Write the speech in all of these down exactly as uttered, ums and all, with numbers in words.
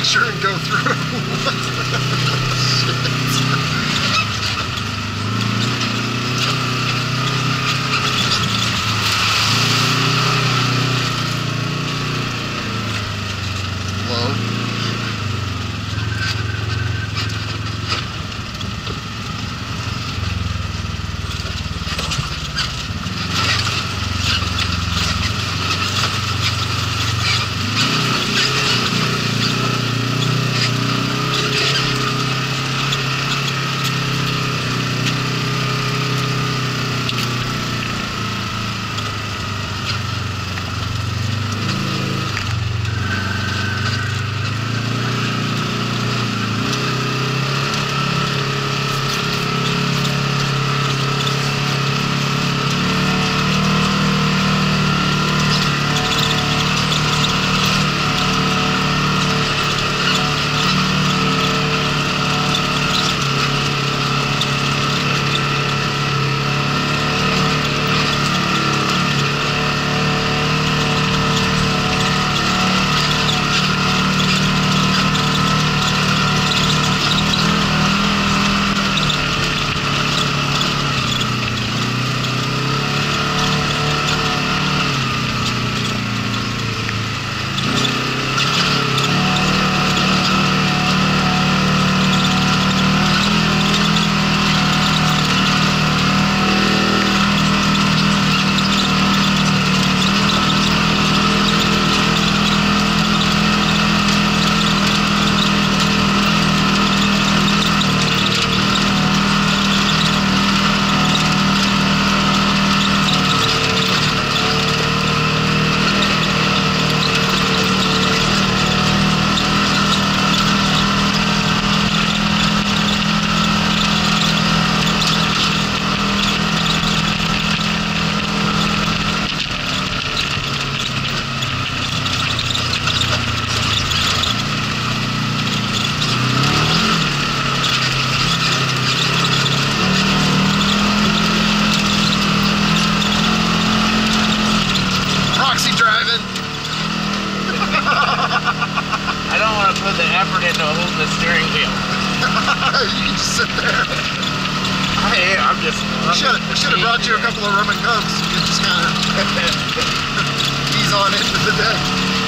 pressure and go through. the steering wheel. You can just sit there. Hey, I'm just... We should, we should have brought you a couple of rum and cokes. You can just kind of ease on into the day.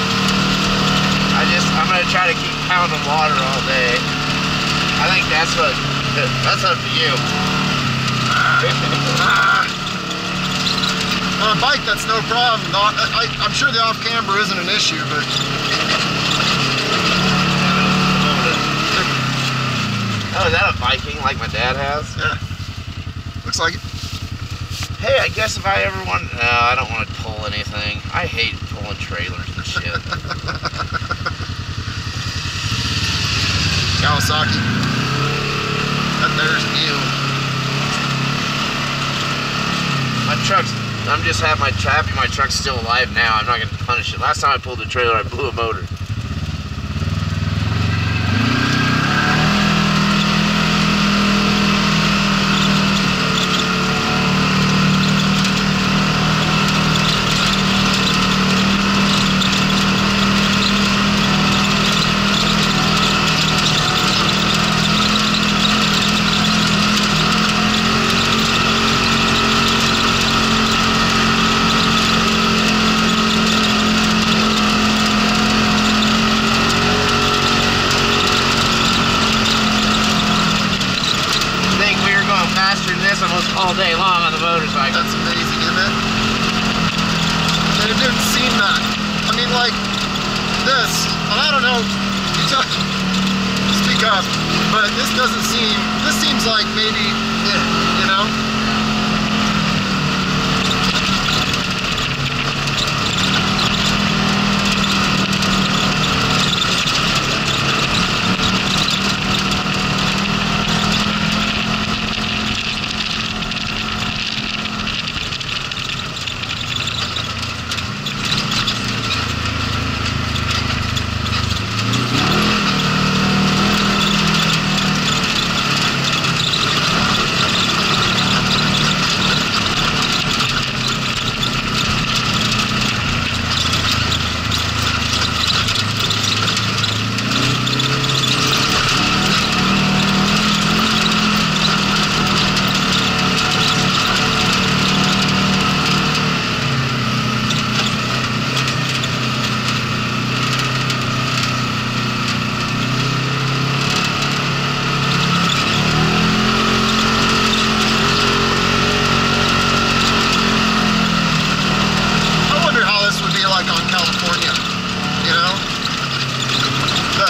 I just, I'm going to try to keep pounding water all day. I think that's what, that's up to you. uh, on a bike, that's no problem. Not, I, I'm sure the off-camber isn't an issue, but... Oh, is that a Viking like my dad has? Yeah. Looks like it. Hey, I guess if I ever want... No, I don't want to pull anything. I hate pulling trailers and shit. Kawasaki. That there's you. My truck's... I'm just happy my, happy my truck's still alive now. I'm not going to punish it. Last time I pulled the trailer, I blew a motor. All day long on the motorcycle. That's amazing, isn't it? And it didn't seem that. I mean, like this, and I don't know, you tell, speak up, but this doesn't seem, this seems like maybe, eh, you know?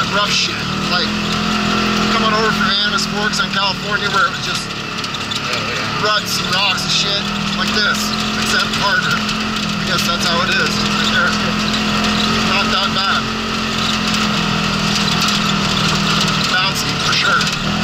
rough shit. Like coming over from Animas Forks on California where it was just Oh, yeah. ruts and rocks and shit like this, except harder. I guess that's how it is. Right there. Not that bad. Bouncy for sure.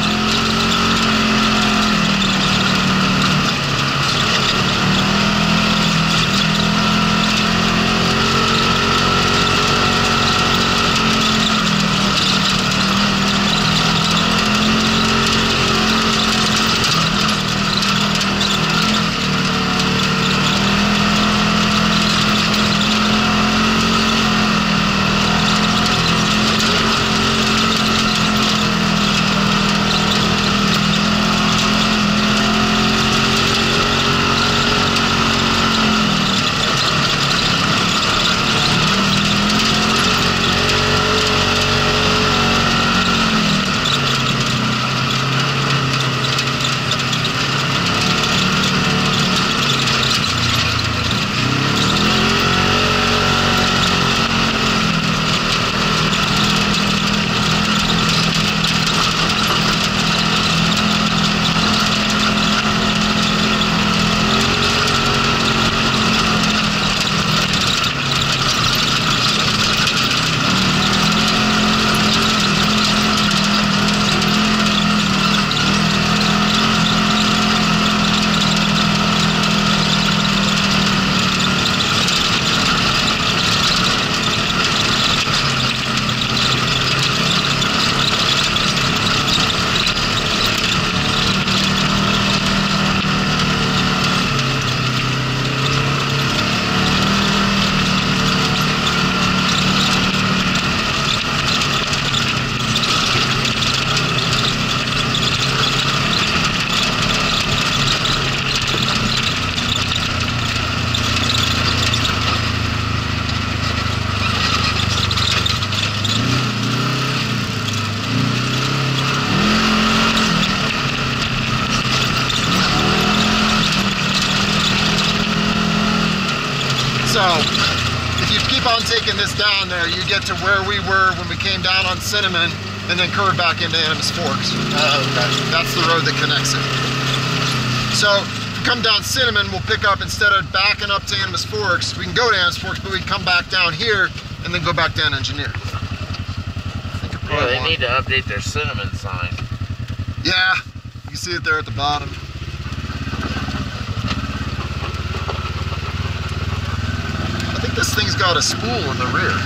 So, if you keep on taking this down there, you get to where we were when we came down on Cinnamon and then curve back into Animas Forks. Oh, okay. That's the road that connects it. So, come down Cinnamon, we'll pick up, instead of backing up to Animas Forks, we can go to Animas Forks, but we can come back down here and then go back down Engineer. I think I Well, they want- need to update their Cinnamon sign. Yeah, you can see it there at the bottom. I think this thing's got a spool in the rear.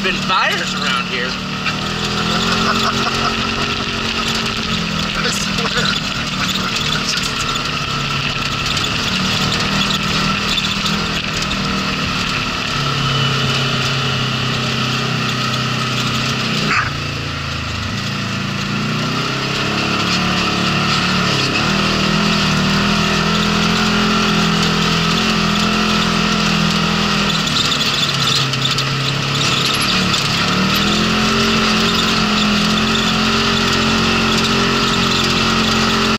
been fires around here.